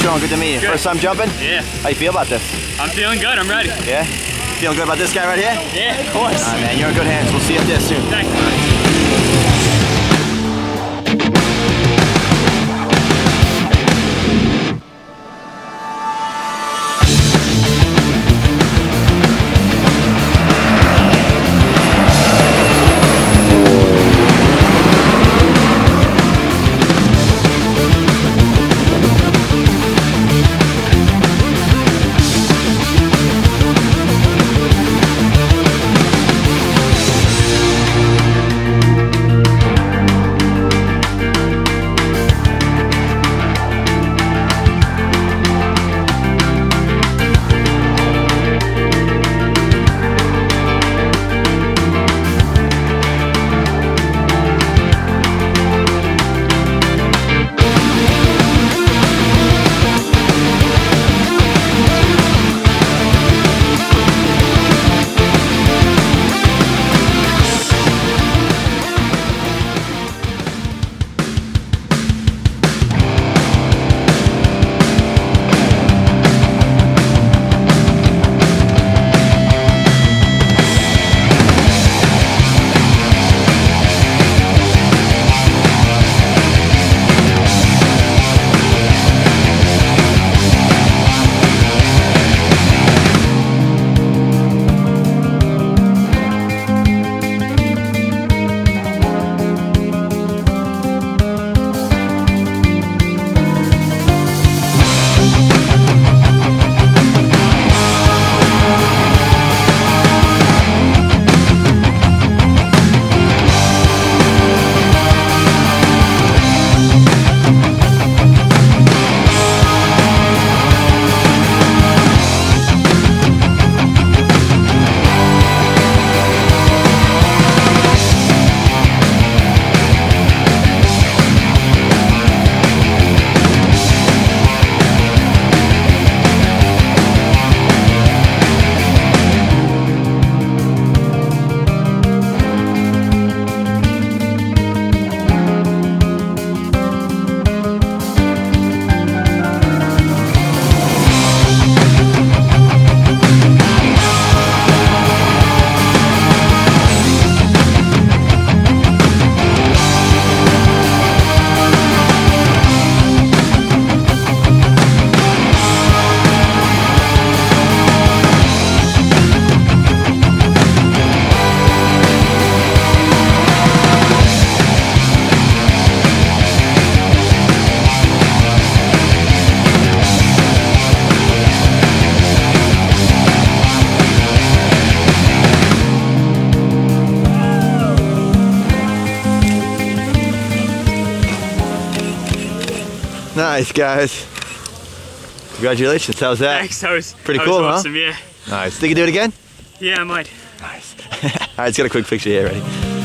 going? Good to meet you. Good. First time jumping? Yeah. How you feel about this? I'm feeling good. I'm ready. Yeah? Feeling good about this guy right here? Yeah, of course. All right, man. You're in good hands. We'll see you up there soon. Thanks. Nice, guys. Congratulations. How's that? Thanks. That was pretty that cool, was awesome, huh? Yeah. Nice. Think you do it again? Yeah, I might. Nice. All right, let's get a quick picture here. Ready?